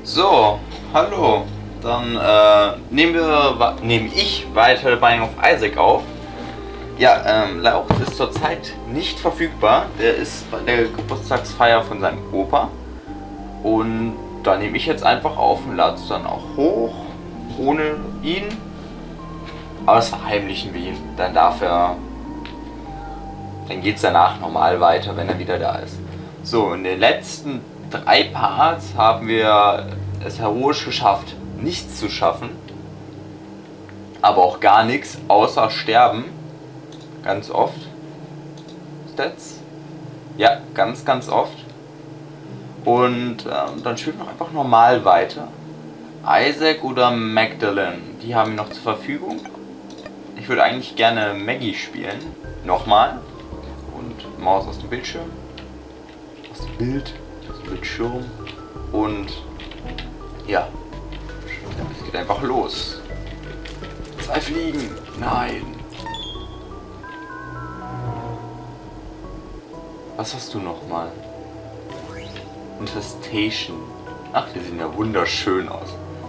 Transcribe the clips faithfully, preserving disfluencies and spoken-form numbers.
So, hallo. Dann äh, nehmen wir, nehme ich weiter Binding of Isaac auf. Ja, ähm, Lauch ist zurzeit nicht verfügbar. Der ist bei der Geburtstagsfeier von seinem Opa. Und da nehme ich jetzt einfach auf und lade es dann auch hoch, ohne ihn. Aber das verheimlichen wir ihn. Dann darf er, dann geht es danach normal weiter, wenn er wieder da ist. So, in den letzten drei Parts haben wir es heroisch geschafft, nichts zu schaffen. Aber auch gar nichts, außer sterben. Ganz oft. Stats. Ja, ganz, ganz oft. Und ähm, dann spielen wir einfach normal weiter. Isaac oder Magdalene, die haben wir noch zur Verfügung. Ich würde eigentlich gerne Maggie spielen. Nochmal. Und Maus aus dem Bildschirm. Aus dem Bild. Aus dem Bildschirm. Und ja. Es geht einfach los. Zwei Fliegen. Nein. Was hast du nochmal? Infestation. Ach, die sehen ja wunderschön aus.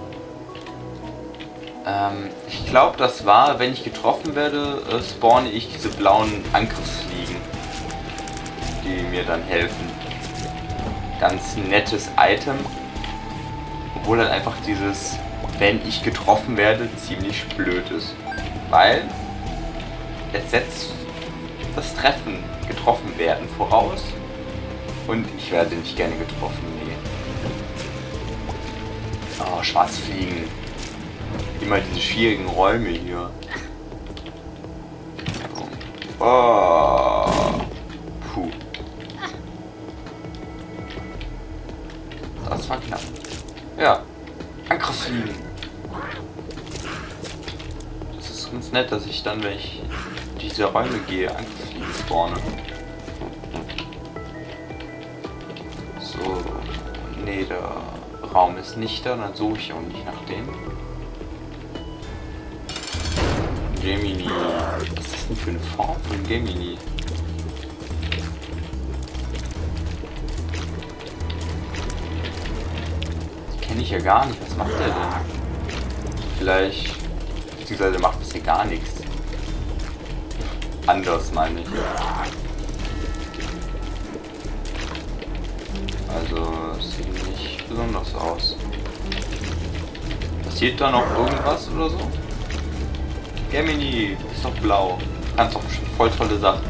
Ähm, ich glaube, das war, wenn ich getroffen werde, äh, spawne ich diese blauen Angriffsfliegen, die mir dann helfen. Ganz nettes Item. Obwohl halt einfach dieses, wenn ich getroffen werde, ziemlich blöd ist. Weil es setzt das Treffen, getroffen werden voraus. Und ich werde nicht gerne getroffen, nee. Oh, Schwarzfliegen. Immer diese schwierigen Räume hier. Oh. Puh. Das war knapp. Ja. Angriffsfliegen. Das ist ganz nett, dass ich dann, wenn ich diese Räume gehe, Angriffsfliegen spawne. So. Nee, der Raum ist nicht da, dann suche ich auch nicht nach dem. Gemini. Was ist das denn für eine Form von Gemini? Die kenne ich ja gar nicht. Was macht der denn? Vielleicht. Beziehungsweise macht bisher gar nichts. Anders meine ich. Also, es sieht nicht besonders aus. Passiert da noch irgendwas oder so? Gemini, ist doch blau. Kannst doch schon voll tolle Sachen.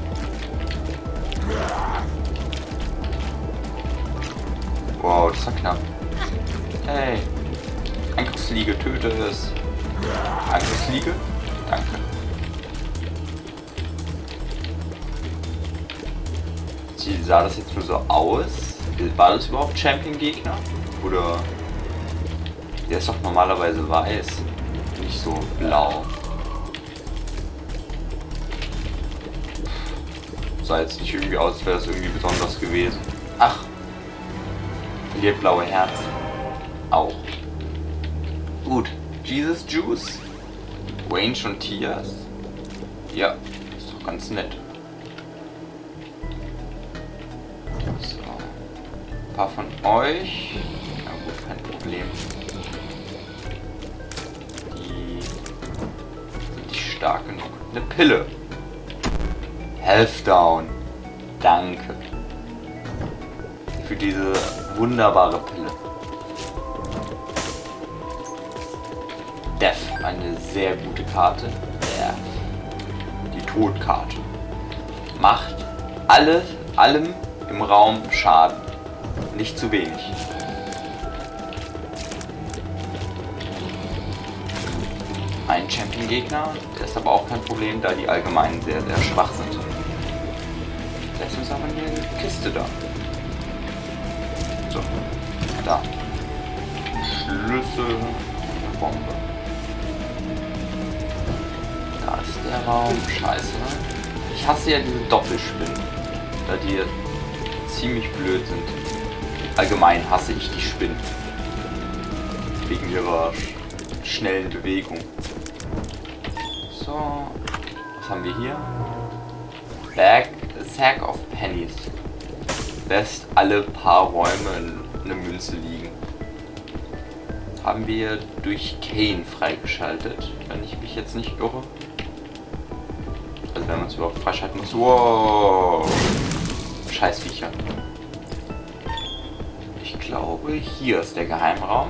Wow, das war knapp. Hey. Angriffsfliege, töte es. Angriffsfliege? Danke. Wie sah das jetzt nur so aus? War das überhaupt Champion-Gegner? Oder... Der ist doch normalerweise weiß. Nicht so blau. Sah jetzt nicht irgendwie aus, als wäre das irgendwie besonders gewesen. Ach. Verliert blaue Herzen. Auch. Gut. Jesus Juice. Range und Tias. Ja. Ist doch ganz nett. So. Ein paar von euch. Na gut, kein Problem. Die sind nicht stark genug. Eine Pille. Health Down. Danke. Für diese wunderbare Pille. Death. Eine sehr gute Karte. Death. Die Todkarte. Macht alles, allem im Raum Schaden. Nicht zu wenig. Ein Champion-Gegner, der ist aber auch kein Problem, da die allgemein sehr, sehr schwach sind. Jetzt ist aber eine Kiste da. So, da. Schlüssel, Bombe. Da ist der Raum, scheiße. Ich hasse ja diese Doppelspinnen, da die ziemlich blöd sind. Allgemein hasse ich die Spinnen. Wegen ihrer schnellen Bewegung. So, was haben wir hier? Bag, Sack of Pennies. Lässt alle paar Räume in eine Münze liegen. haben wir durch Kain freigeschaltet, wenn ich mich jetzt nicht irre. Also wenn man es überhaupt freischalten muss. Wow! Scheißviecher. Ich glaube, hier ist der Geheimraum.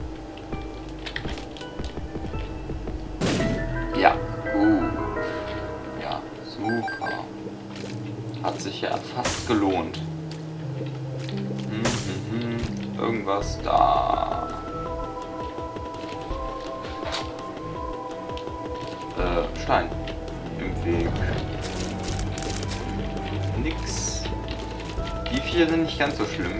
Ja, gut. Ja, super. Hat sich ja fast gelohnt. Hm, hm, hm. Irgendwas da. Äh, Stein. Im Weg. Nix. Die vier sind nicht ganz so schlimm.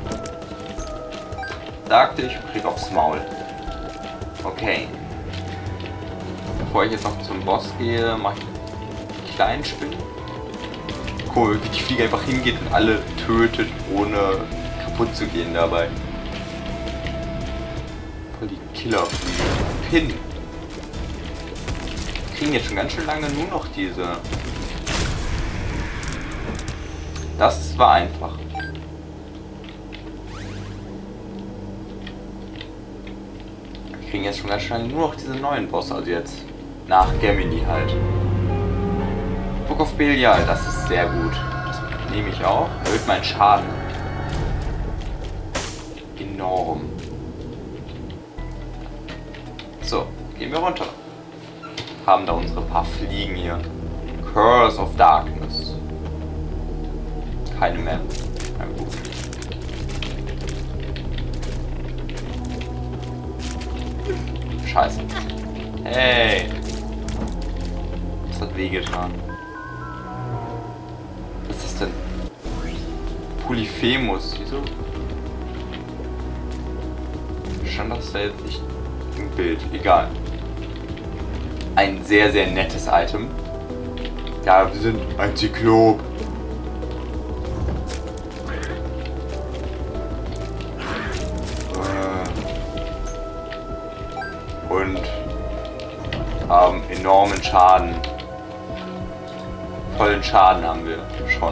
Sagte ich, krieg aufs Maul. Okay. Bevor ich jetzt noch zum Boss gehe, mache ich einen kleinen Spin. Cool, wie die Fliege einfach hingeht und alle tötet, ohne kaputt zu gehen dabei. Voll die Killerfliege. Pin. Wir kriegen jetzt schon ganz schön lange nur noch diese. Das war einfach. Wir kriegen jetzt schon ganz schön lange nur noch diese neuen Bosse, also jetzt nach Gemini halt. Book of Belial, das ist sehr gut. Das nehme ich auch. Erhöht meinen Schaden. Enorm. So, gehen wir runter. Haben da unsere paar Fliegen hier. Curse of Darkness. Keine Map. Na gut. Scheiße. Hey. Das hat wehgetan. Was ist das denn? Polyphemus. Wieso? Stand das da jetzt nicht im Bild? Egal. Ein sehr, sehr nettes Item. Ja, wir sind ein Zyklop. Und haben enormen Schaden. Vollen Schaden haben wir schon.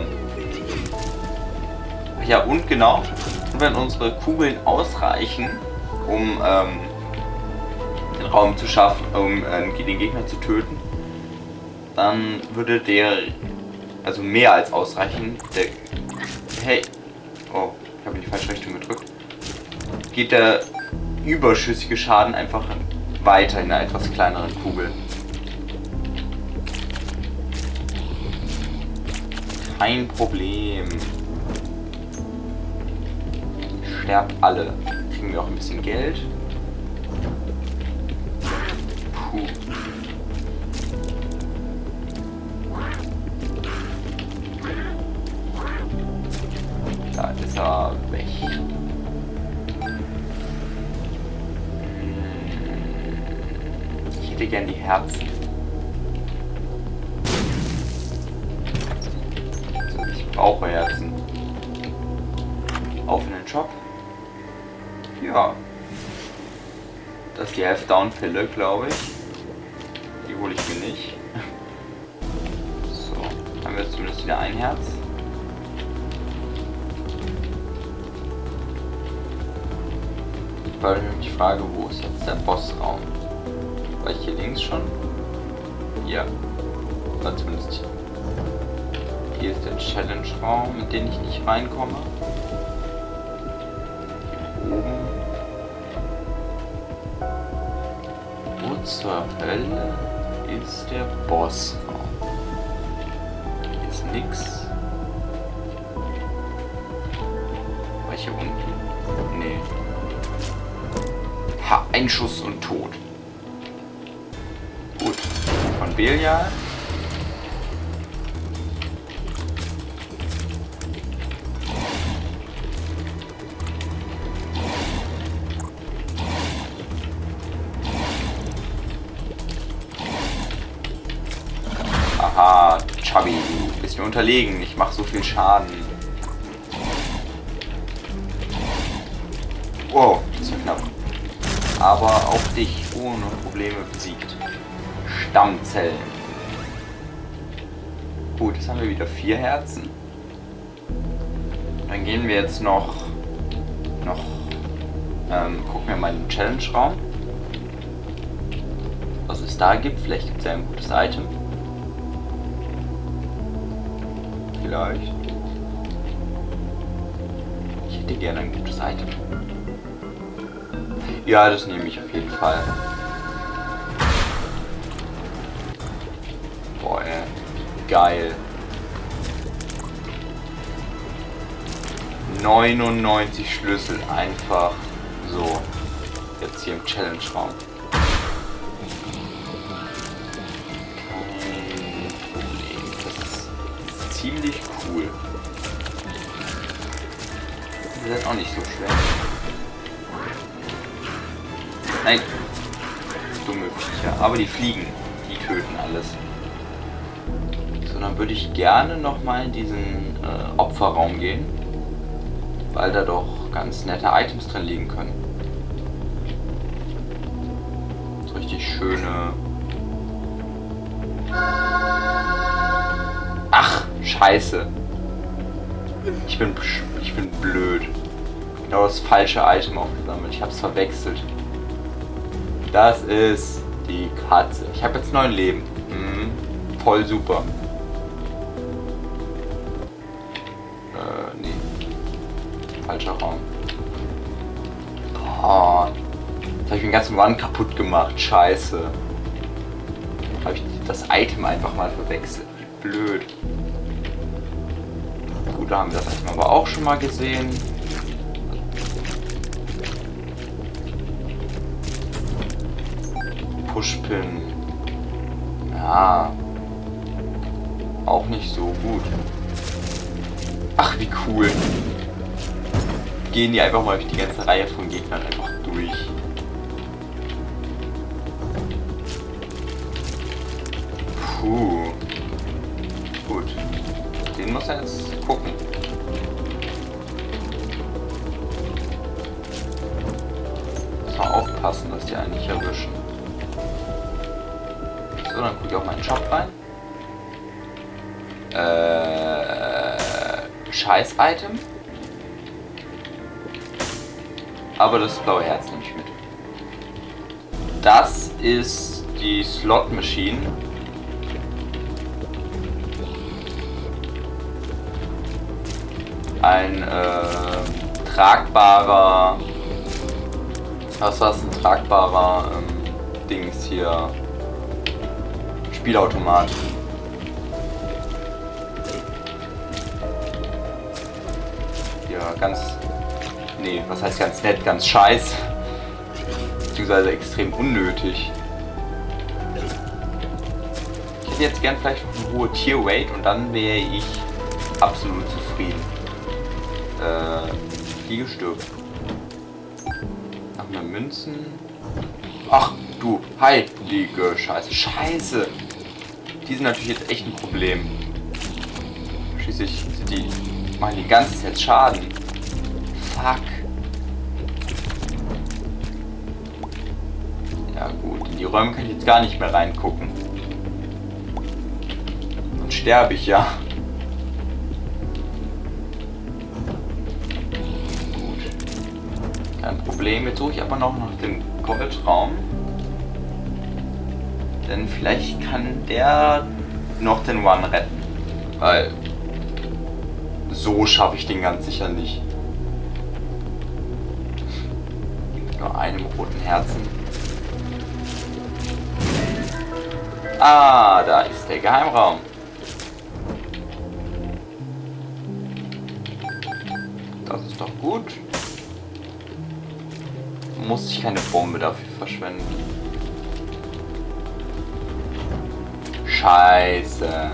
Ja, und genau, wenn unsere Kugeln ausreichen, um ähm, den Raum zu schaffen, um äh, den Gegner zu töten, dann würde der, also mehr als ausreichen, der, hey, oh, ich habe in die falsche Richtung gedrückt, geht der überschüssige Schaden einfach weiter in einer etwas kleineren Kugel. Kein Problem. Sterbt alle. Kriegen wir auch ein bisschen Geld. Puh. Da ist er weg. Ich hätte gern die Herzen. Also ich brauche Herzen. Auf in den Shop. Ja. Das ist die Half-Down-Pille, glaube ich. Die hole ich mir nicht. So, haben wir jetzt zumindest wieder ein Herz. Weil ich mich frage, wo ist jetzt der Bossraum? War ich hier links schon? Ja. Oder zumindest hier ist der Challenge-Raum, mit dem ich nicht reinkomme. Hier oben. Wo zur Hölle ist der Bossraum? Hier ist nix. War ich hier unten? Nee. Ha, ein Schuss und tot. Gut. Von Belial. Aha, Chubby, du bist mir unterlegen. Ich mach so viel Schaden. Wow, das war knapp. Aber auch dich ohne Probleme besiegt. Stammzellen. Gut, jetzt haben wir wieder vier Herzen. Dann gehen wir jetzt noch noch Ähm, gucken wir mal in den Challenge-Raum. Was es da gibt. Vielleicht gibt es ja ein gutes Item. Vielleicht. Ich hätte gerne ein gutes Item. Ja, das nehme ich auf jeden Fall. Boah, ey. Geil. neunundneunzig Schlüssel einfach so. Jetzt hier im Challenge-Raum. Kein Problem. Das ist ziemlich cool. Das ist auch nicht so schwer. Nein. Dumme Viecher. Aber die fliegen. Die töten alles. So, dann würde ich gerne nochmal in diesen äh, Opferraum gehen. Weil da doch ganz nette Items drin liegen können. So richtig schöne... Ach, scheiße. Ich bin, ich bin blöd. Genau das falsche Item aufgesammelt. Ich habe es verwechselt. Das ist die Katze. Ich habe jetzt neun Leben. Mhm. Voll super. Äh, nee. Falscher Raum. Boah. Jetzt habe ich den ganzen Run kaputt gemacht. Scheiße. Habe ich das Item einfach mal verwechselt. Wie blöd. Gut, da haben wir das Item aber auch schon mal gesehen. Pushpin. Ja. Auch nicht so gut. Ach, wie cool. Gehen die einfach mal durch die ganze Reihe von Gegnern einfach durch. Puh. Gut. Den muss er jetzt gucken. Muss mal aufpassen, dass die einen nicht erwischen. So, dann gucke ich auch mal in den Shop rein. Äh, Scheiß-Item. Aber das blaue Herz nehme ich mit. Das ist die Slot Machine. Ein äh, tragbarer, was war das, ein tragbarer ähm, Dings hier, Spielautomat. Ja, ganz, nee, was heißt ganz nett, ganz scheiß, beziehungsweise extrem unnötig. Ich hätte jetzt gern vielleicht noch eine hohe Tier-Weight und dann wäre ich absolut zufrieden. Äh, die gestirbt. Noch mehr Münzen. Ach du, heilige Scheiße. Scheiße! Die sind natürlich jetzt echt ein Problem. Schließlich sind die, machen die ganze Zeit Schaden. Fuck. Ja gut, in die Räume kann ich jetzt gar nicht mehr reingucken. Dann sterbe ich ja. Kein Problem. Jetzt suche ich aber noch nach dem Goldraum. Denn vielleicht kann der noch den One retten. Weil so schaffe ich den ganz sicher nicht. Nur einem roten Herzen. Ah, da ist der Geheimraum. Das ist doch gut. Muss ich keine Bombe dafür verschwenden. Scheiße.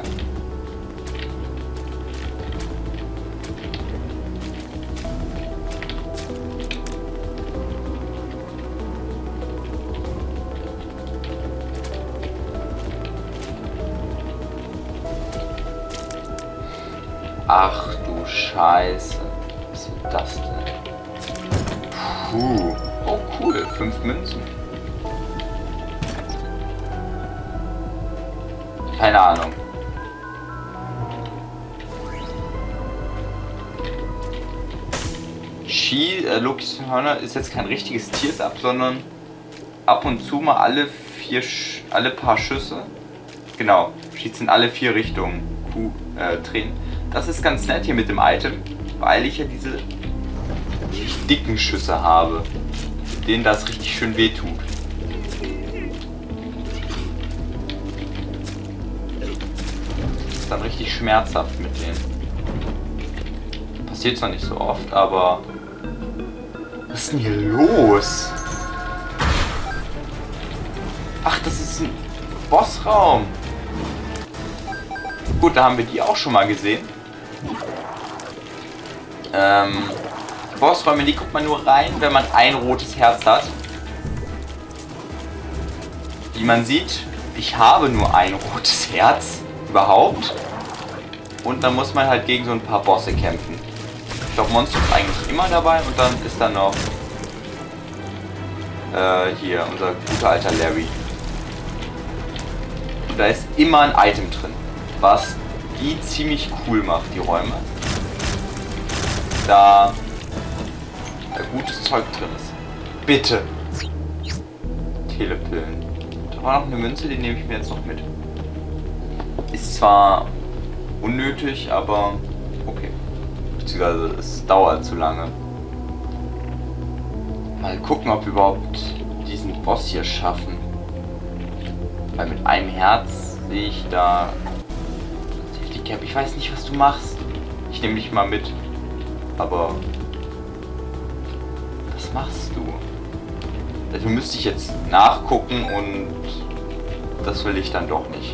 Ach du Scheiße. Was ist das denn? Puh. Oh cool, fünf Münzen. Keine Ahnung. Chi, äh, Lokis Hörner, ist jetzt kein richtiges Tiersab, sondern ab und zu mal alle vier, Sch alle paar Schüsse. Genau, schießt in alle vier Richtungen. Kuh, äh, Tränen. Das ist ganz nett hier mit dem Item, weil ich ja diese richtig dicken Schüsse habe, denen das richtig schön wehtut. Das ist dann richtig schmerzhaft mit denen. Passiert zwar nicht so oft, aber was ist denn hier los? Ach, das ist ein Bossraum. Gut, da haben wir die auch schon mal gesehen. Ähm, Bossräume, die guckt man nur rein, wenn man ein rotes Herz hat. Wie man sieht, ich habe nur ein rotes Herz überhaupt. Und dann muss man halt gegen so ein paar Bosse kämpfen. Ich glaube, Monster ist eigentlich immer dabei und dann ist dann noch äh, hier unser guter alter Larry. Und da ist immer ein Item drin, was die ziemlich cool macht, die Räume. Da, da gutes Zeug drin ist. Bitte. Telepillen. Da war noch eine Münze, die nehme ich mir jetzt noch mit. Ist zwar unnötig, aber okay. Beziehungsweise es dauert zu lange. Mal gucken, ob wir überhaupt diesen Boss hier schaffen. Weil mit einem Herz sehe ich da... Safety Cap, ich weiß nicht, was du machst. Ich nehme dich mal mit. Aber... Was machst du? Dafür müsste ich jetzt nachgucken und... Das will ich dann doch nicht.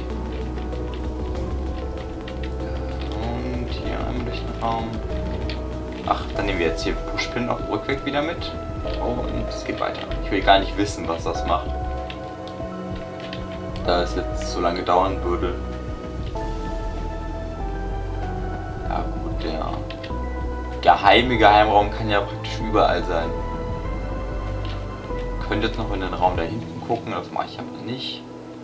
Und hier einmal durch den Raum. Ach, dann nehmen wir jetzt hier Pushpin auf Rückweg wieder mit. Oh, und es geht weiter. Ich will gar nicht wissen, was das macht. Da es jetzt so lange dauern würde. Ja gut, der geheime Geheimraum kann ja praktisch überall sein. Ich könnte jetzt noch in den Raum da hinten gucken, das mache ich aber nicht.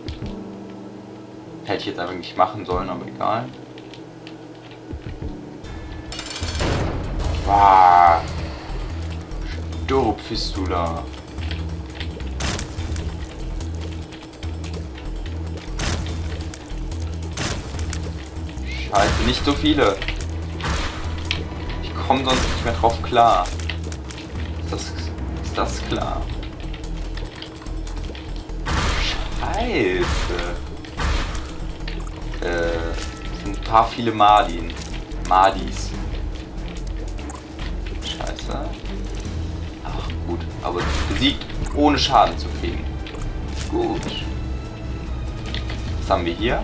Hätte ich jetzt einfach nicht machen sollen, aber egal. Wow. Stirb, Fistula. Scheiße, nicht so viele. Ich komme sonst nicht mehr drauf klar. Ist das, ist das klar? Scheiße. Äh, sind ein paar viele Madin. Madis. Scheiße. Ach gut, aber besiegt ohne Schaden zu kriegen. Gut. Was haben wir hier?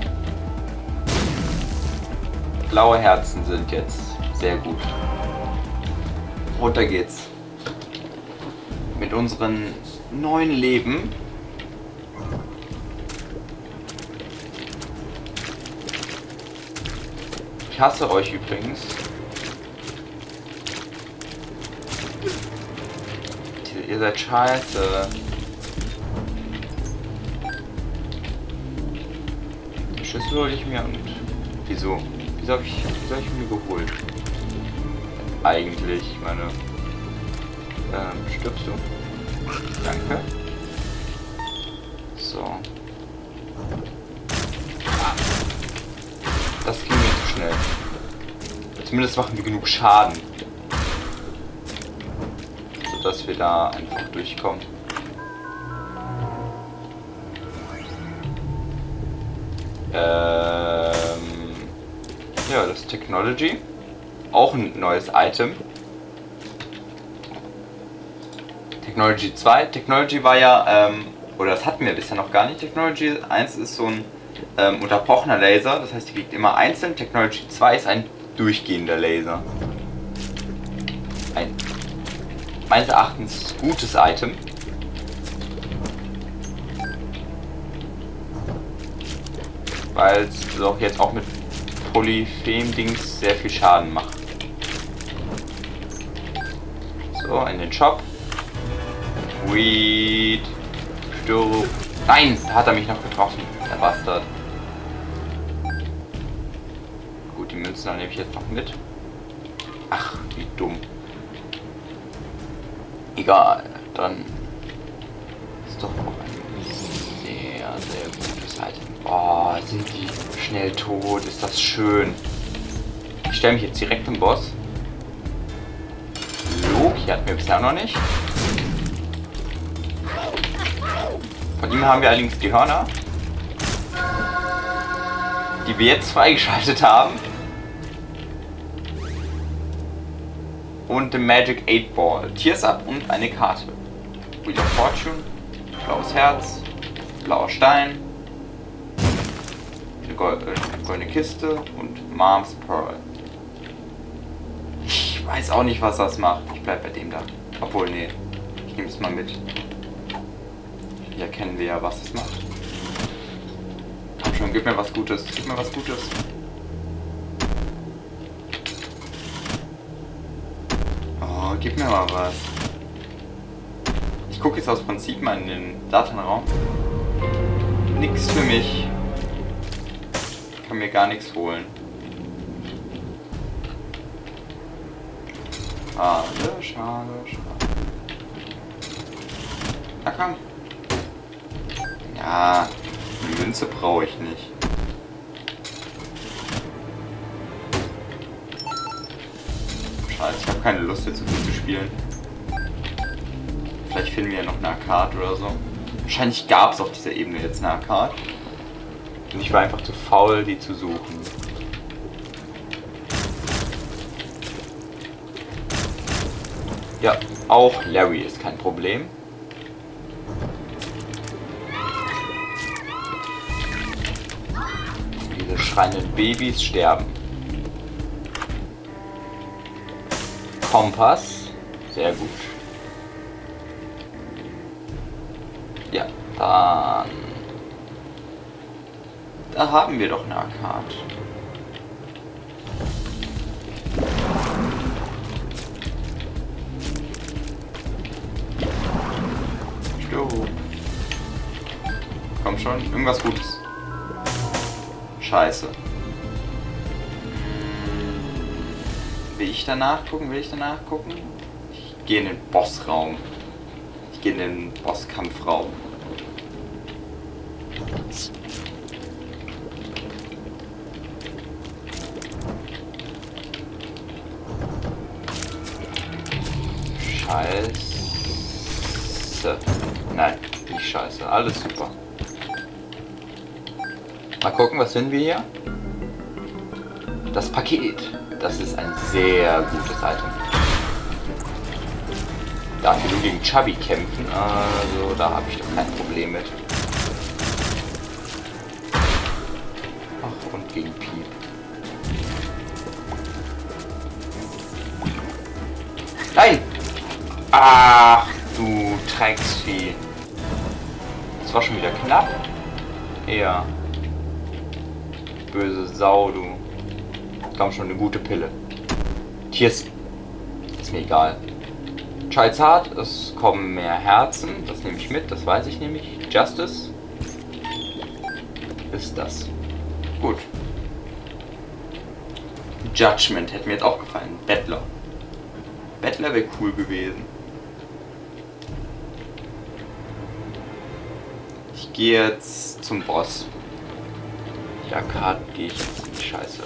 Blaue Herzen sind jetzt sehr gut. Runter geht's. Mit unseren neuen Leben. Ich hasse euch übrigens. Ihr seid scheiße. Den Schlüssel hole ich mir und... Wieso? Wieso habe ich, wieso hab ich mir geholt? Eigentlich, ich meine... Ähm, stirbst du? Danke. So. Das ging mir zu schnell. Zumindest machen wir genug Schaden. Dass wir da einfach durchkommen. Ähm, ja, das Technology. Auch ein neues Item. Technology zwei. Technology war ja, ähm, oder das hatten wir bisher noch gar nicht. Technology eins ist so ein ähm, unterbrochener Laser. Das heißt, die kriegt immer einzeln. Technology zwei ist ein durchgehender Laser. Ein meines Erachtens gutes Item. Weil es doch jetzt auch mit Polyphem-Dings sehr viel Schaden macht. So, in den Shop. Weed. Stirb. Nein, da hat er mich noch getroffen. Der Bastard. Gut, die Münzen nehme ich jetzt noch mit. Ach, wie dumm. Egal, dann ist doch auch ein sehr, sehr gutes Item. Oh, sind die schnell tot, ist das schön. Ich stelle mich jetzt direkt im Boss. Loki hatten wir bisher noch nicht. Von ihm haben wir allerdings die Hörner, die wir jetzt freigeschaltet haben. Und den Magic eight Ball. Tears Up und eine Karte. Wheel of Fortune, blaues Herz, blauer Stein, eine goldene Kiste und Mom's Pearl. Ich weiß auch nicht, was das macht. Ich bleib bei dem da. Obwohl, nee. Ich nehme es mal mit. Hier erkennen wir ja, was es macht. Komm schon, gib mir was Gutes. Gib mir was Gutes. Oh, gib mir mal was. Ich gucke jetzt aus Prinzip mal in den Datenraum. Nix für mich. Ich kann mir gar nichts holen. Schade, schade, schade. Na komm. Ja, die Münze brauche ich nicht. Scheiße, ich habe keine Lust jetzt so viel zu spielen. Vielleicht finden wir ja noch eine Arcade oder so. Wahrscheinlich gab es auf dieser Ebene jetzt eine Arcade. Und ich war einfach zu faul, die zu suchen. Ja, auch Larry ist kein Problem. Diese schreienden Babys sterben. Kompass, sehr gut. Ja, dann... Da haben wir doch eine Arcade. Komm schon, irgendwas Gutes. Scheiße. Will ich danach gucken? Will ich danach gucken? Ich gehe in den Bossraum. Ich gehe in den Bosskampfraum. Scheiße. Nein, nicht scheiße. Alles super. Mal gucken, was finden wir hier? Das Paket. Das ist ein sehr gutes Item. Darf ich nur gegen Chubby kämpfen? Also, da habe ich doch kein Problem mit. Ach, und gegen Piep. Nein! Ach, du Drecksvieh. Das war schon wieder knapp. Ja. Böse Sau, du. Komm schon, eine gute Pille. Tears. Ist mir egal. Child's Heart, es kommen mehr Herzen. Das nehme ich mit, das weiß ich nämlich. Justice. Ist das. Gut. Judgment hätte mir jetzt auch gefallen. Bettler. Bettler wäre cool gewesen. Ich gehe jetzt zum Boss. Die Arcade gehe ich jetzt in die Scheiße.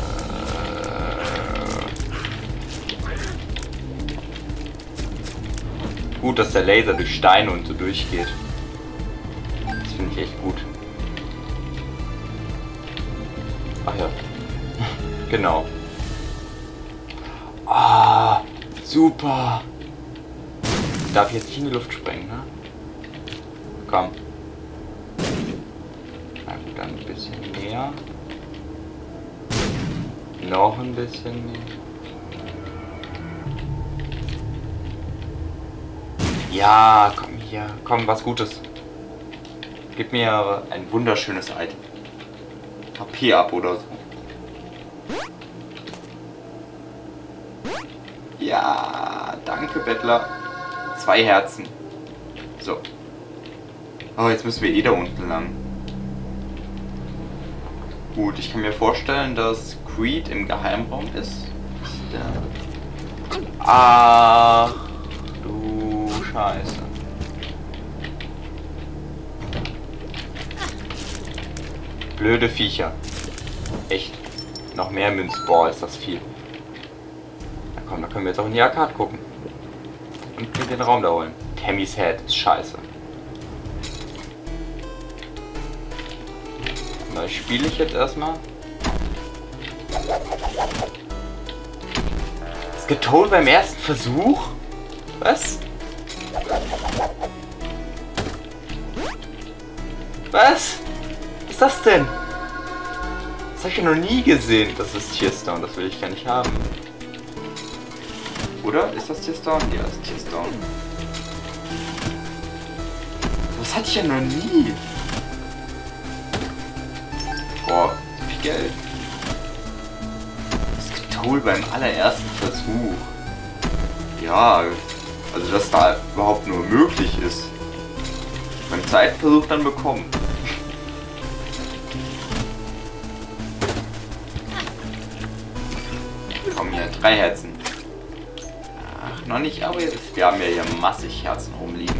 Gut, dass der Laser durch Steine und so durchgeht. Das finde ich echt gut. Ach ja. Genau. Ah, super. Darf ich jetzt nicht in die Luft sprengen, ne? Komm. Na gut, dann ein bisschen mehr. Noch ein bisschen mehr. Ja, komm hier. Komm, was Gutes. Gib mir ein wunderschönes Item. H P ab oder so. Ja, danke, Bettler. Zwei Herzen. So. Oh, jetzt müssen wir eh da unten lang. Gut, ich kann mir vorstellen, dass Creed im Geheimraum ist. ist der... Ach, du Scheiße. Blöde Viecher. Echt. Noch mehr Münzen. Boah, ist das viel. Na komm, da können wir jetzt auch in die Arcade gucken. Und den Raum da holen. Tammy's Head ist scheiße. Das spiele ich jetzt erstmal. Ist getot beim ersten Versuch? Was? Was? Was ist das denn? Das habe ich ja noch nie gesehen. Das ist Tearstone, das will ich gar nicht haben. Oder? Ist das Tearstone? Ja, das ist Tearstone. Das hatte ich ja noch nie. Boah, viel Geld. Das Getol beim allerersten Versuch. Ja, also dass da überhaupt nur möglich ist. Beim zweiten Versuch dann bekommen. Komm hier, drei Herzen. Ach, noch nicht, aber jetzt, wir haben ja hier massig Herzen rumliegen.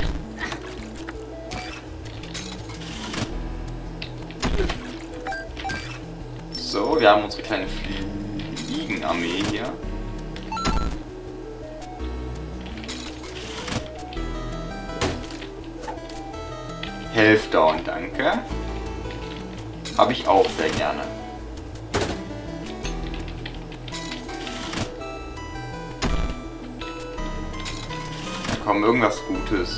So, wir haben unsere kleine Fliegenarmee hier. Health down, danke. Habe ich auch sehr gerne. Da kommt irgendwas Gutes.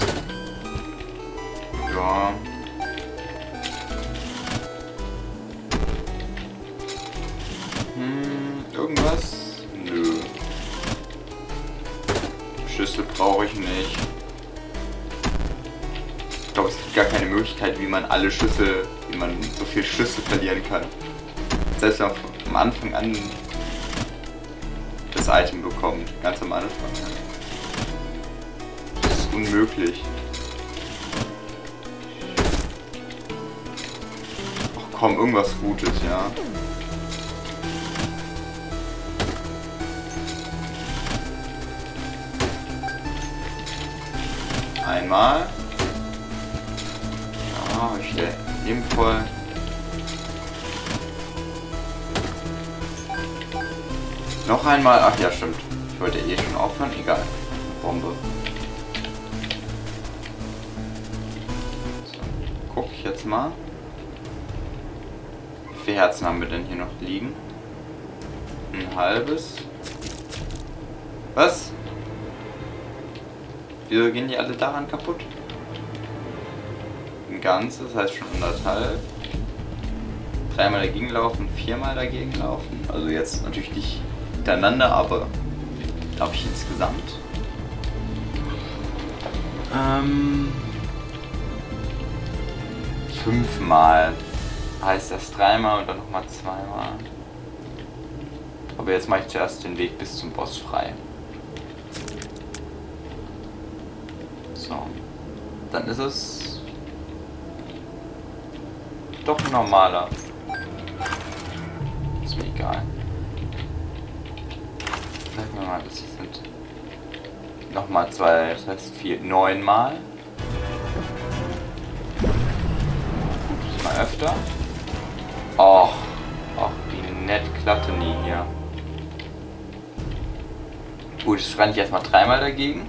Ja. Hm, irgendwas? Nö. Schüsse brauche ich nicht. Ich glaube, es gibt gar keine Möglichkeit, wie man alle Schüsse, wie man so viel Schüsse verlieren kann. Selbst wenn man am Anfang an das Item bekommt, ganz am Anfang. Das ist unmöglich. Ach komm, irgendwas Gutes, ja. Einmal. Ja, ich stelle eben voll. Noch einmal. Ach ja, stimmt. Ich wollte eh schon aufhören. Egal. Bombe. So, guck ich jetzt mal. Wie viele Herzen haben wir denn hier noch liegen? Ein halbes. Was? Wieso gehen die alle daran kaputt? Ein ganzes, das heißt schon anderthalb. Dreimal dagegen laufen, viermal dagegen laufen. Also jetzt natürlich nicht hintereinander, aber glaube ich insgesamt. Ähm, fünfmal. Heißt erst dreimal und dann nochmal zweimal. Aber jetzt mache ich zuerst den Weg bis zum Boss frei. So. Dann ist es doch ein normaler. Ist mir egal. Sagen wir mal, das sind nochmal zwei, das heißt vier, neunmal. Gut, mal öfter. Och, ach, wie nett klappte nie hier. Gut, jetzt renne ich erstmal dreimal dagegen.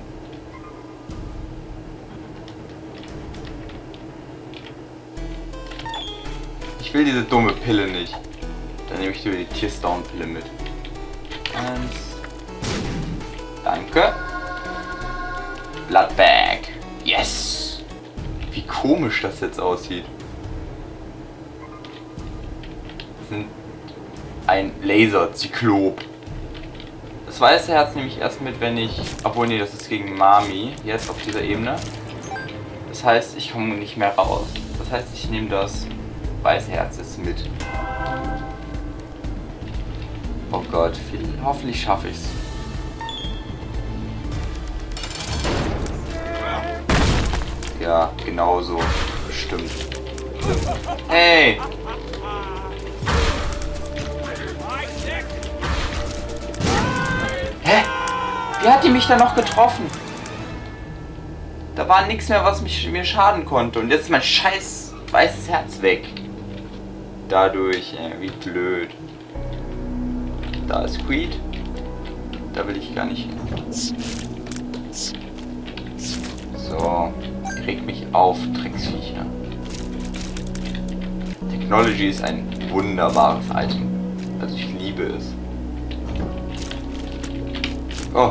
Ich will diese dumme Pille nicht. Dann nehme ich lieber die Tearstone-Pille mit. Eins. Danke. Bloodbag. Yes! Wie komisch das jetzt aussieht. Das sind ein Laser-Zyklop. Das weiße Herz nehme ich erst mit, wenn ich... Obwohl, nee, das ist gegen Mami. Jetzt auf dieser Ebene. Das heißt, ich komme nicht mehr raus. Das heißt, ich nehme das weiße Herz jetzt mit. Oh Gott, viel, hoffentlich schaffe ich's. Ja, genau so. Bestimmt. Hey! Hä? Wie hat die mich da noch getroffen? Da war nichts mehr, was mich, mir schaden konnte. Und jetzt ist mein scheiß weißes Herz weg. Dadurch, äh, wie blöd. Da ist Creed. Da will ich gar nicht hin. So, regt mich auf, Drecksviecher. Technology ist ein wunderbares Item. Also ich liebe es. Oh.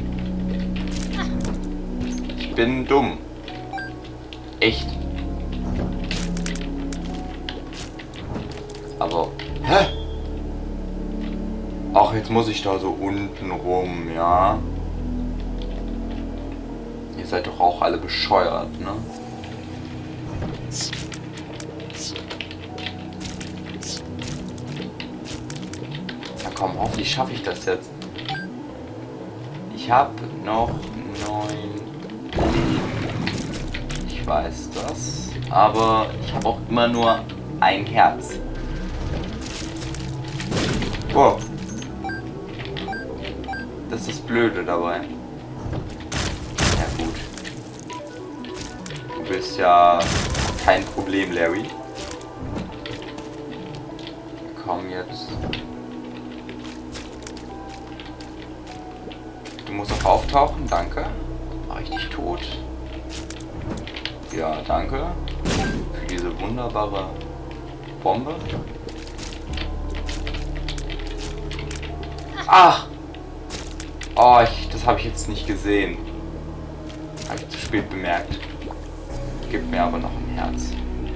Ich bin dumm. Echt. Aber, hä? Ach, jetzt muss ich da so unten rum, ja? Ihr seid doch auch alle bescheuert, ne? Na komm, hoffentlich schaffe ich das jetzt. Ich habe noch neun Leben. Ich weiß das. Aber ich habe auch immer nur ein Herz. Wow. Das ist das Blöde dabei. Ja gut. Du bist ja kein Problem, Larry. Komm jetzt. Du musst auch auftauchen, danke. Mach ich dich tot? Ja, danke. Für diese wunderbare Bombe. Ach! Oh, ich, das habe ich jetzt nicht gesehen. Habe ich zu spät bemerkt. Gib mir aber noch ein Herz.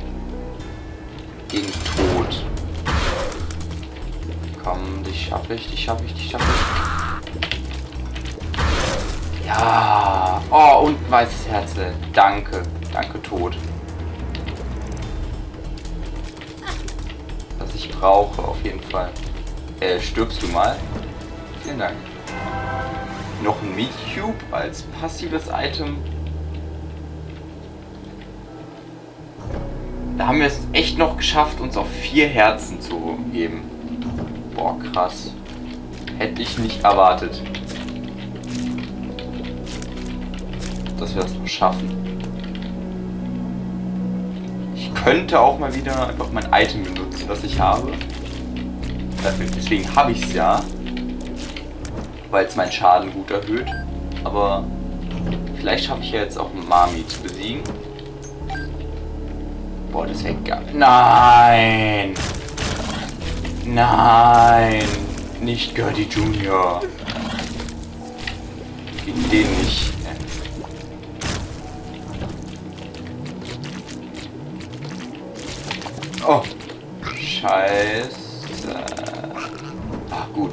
Gegen Tod. Komm, dich schaffe ich, dich schaffe ich, dich schaffe ich. Ja. Oh, und ein weißes Herz. Danke. Danke, Tod. Was ich brauche, auf jeden Fall. Äh, stirbst du mal? Vielen Dank. Noch ein Meat Cube als passives Item. Da haben wir es echt noch geschafft, uns auf vier Herzen zu geben. Boah, krass. Hätte ich nicht erwartet, dass wir das noch schaffen. Ich könnte auch mal wieder einfach mein Item benutzen, das ich habe. Deswegen habe ich es ja. Weil es meinen Schaden gut erhöht. Aber vielleicht schaffe ich ja jetzt auch Mami zu besiegen. Boah, das wäre geil. Nein! Nein! Nicht Gertie Junior Gegen den nicht. Oh! Scheiße. Ach, gut.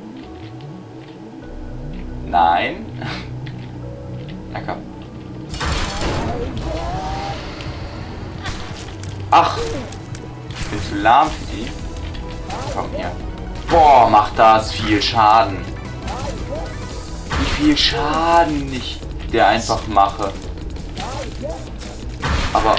Nein. Na komm. Ach. Ich bin zu lahm für die. Komm hier. Boah, macht das viel Schaden. Wie viel Schaden ich der einfach mache. Aber...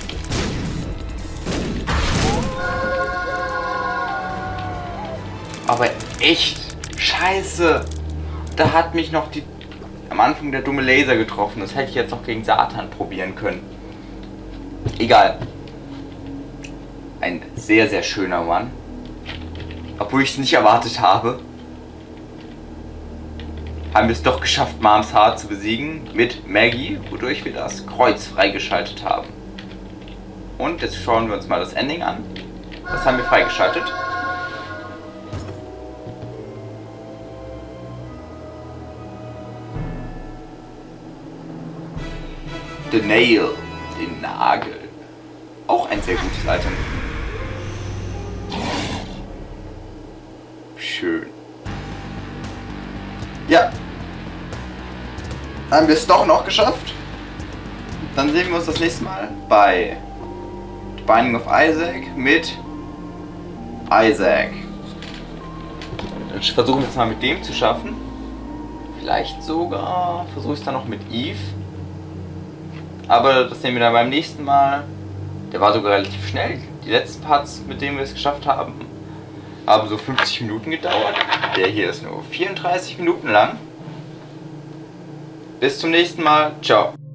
Aber echt. Scheiße. Da hat mich noch die am Anfang der dumme Laser getroffen. Das hätte ich jetzt noch gegen Satan probieren können. Egal. Ein sehr, sehr schöner Mann. Obwohl ich es nicht erwartet habe. Haben wir es doch geschafft, Moms Heart zu besiegen. Mit Maggie, wodurch wir das Kreuz freigeschaltet haben. Und jetzt schauen wir uns mal das Ending an. Was haben wir freigeschaltet? The Nail, den Nagel. Auch ein sehr gutes Item. Schön. Ja. Haben wir es doch noch geschafft. Dann sehen wir uns das nächste Mal bei The Binding of Isaac mit Isaac. Dann versuchen wir es mal mit dem zu schaffen. Vielleicht sogar versuche ich es dann noch mit Eve. Aber das sehen wir dann beim nächsten Mal. Der war sogar relativ schnell. Die letzten Parts, mit denen wir es geschafft haben, haben so fünfzig Minuten gedauert. Der hier ist nur vierunddreißig Minuten lang. Bis zum nächsten Mal. Ciao.